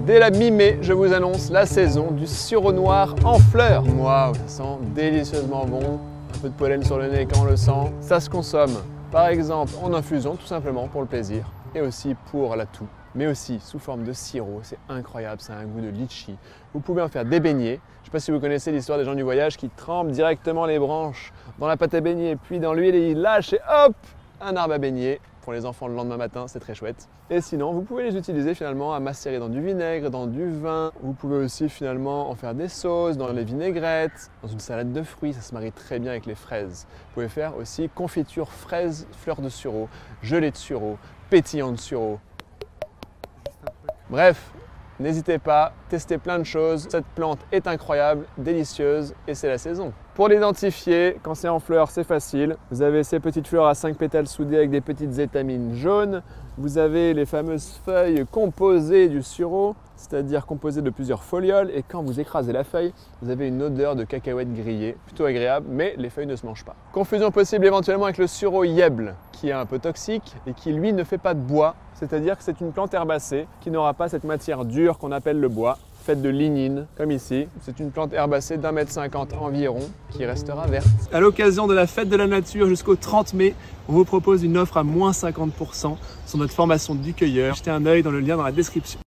Dès la mi-mai, je vous annonce la saison du sureau noir en fleurs. Waouh, ça sent délicieusement bon. Un peu de pollen sur le nez quand on le sent. Ça se consomme, par exemple, en infusion, tout simplement pour le plaisir, et aussi pour la toux, mais aussi sous forme de sirop. C'est incroyable, ça a un goût de litchi. Vous pouvez en faire des beignets. Je ne sais pas si vous connaissez l'histoire des gens du voyage qui trempent directement les branches dans la pâte à beignet, puis dans l'huile et ils lâchent et hop, un arbre à beignet. Pour les enfants le lendemain matin, c'est très chouette. Et sinon, vous pouvez les utiliser finalement à macérer dans du vinaigre, dans du vin. Vous pouvez aussi finalement en faire des sauces, dans les vinaigrettes, dans une salade de fruits, ça se marie très bien avec les fraises. Vous pouvez faire aussi confiture fraises, fleurs de sureau, gelée de sureau, pétillant de sureau. Bref, n'hésitez pas, testez plein de choses. Cette plante est incroyable, délicieuse et c'est la saison. Pour l'identifier, quand c'est en fleurs, c'est facile. Vous avez ces petites fleurs à 5 pétales soudées avec des petites étamines jaunes. Vous avez les fameuses feuilles composées du sureau, c'est-à-dire composées de plusieurs folioles. Et quand vous écrasez la feuille, vous avez une odeur de cacahuètes grillées, plutôt agréable, mais les feuilles ne se mangent pas. Confusion possible éventuellement avec le sureau yèble, qui est un peu toxique et qui lui ne fait pas de bois, c'est-à-dire que c'est une plante herbacée qui n'aura pas cette matière dure qu'on appelle le bois, faite de lignine, comme ici. C'est une plante herbacée d'1,50 m environ, qui restera verte. À l'occasion de la fête de la nature jusqu'au 30 mai, on vous propose une offre à moins 50% sur notre formation du cueilleur. Jetez un œil dans le lien dans la description.